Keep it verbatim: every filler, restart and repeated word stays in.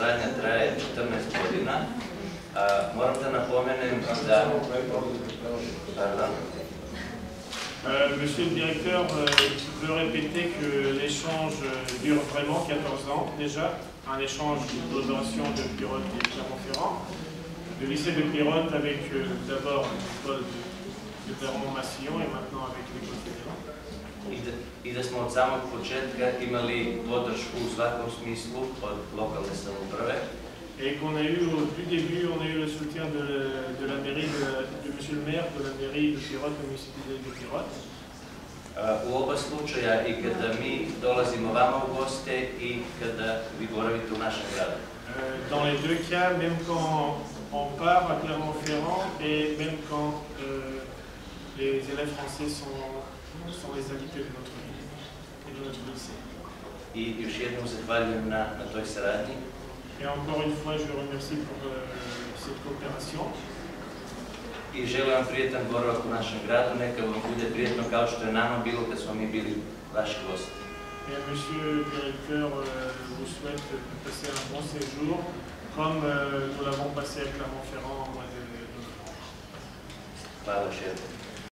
saradnja traje četrnaest godina. Moram da napomenem da... Pardon. Euh, monsieur le directeur, euh, je veux répéter que l'échange dure vraiment quatorze ans déjà, un échange de collaboration de Pirotte et Clermont-Ferrand, de lycée de Pirotte avec euh, d'abord l'école de, de Clermont-Massillon et maintenant avec l'école fédérale. I da smo od samog početka imali podršku u svakom smislu od lokalne samouprave. Et qu'on a eu au tout début, on a eu le soutien de, de la mairie, de, de monsieur le maire, de la mairie de Pirotte, de municipalité de Pirotte. U oba slučaja i kada mi dolazimo vama u goste i kada vi boravite u našem gradu. Dans les deux cas, même quand on part à Clermont-Ferrand et même quand euh, les élèves français sont, sont les invités de notre ville et de notre lycée. I još jednom zahvaljujem na, na toj saradnji. Et encore une fois, je remercie pour euh, cette coopération. I želim vam prijetan boravak u našem gradu, neka vam bude prijetno kao što je nama bilo kad smo mi bili vaši gosti. Et monsieur le directeur euh, vous souhaite de passer un bon séjour, comme euh, nous l'avons passé à Clermont-Ferrand en mois de novembre. Hvala još jednom.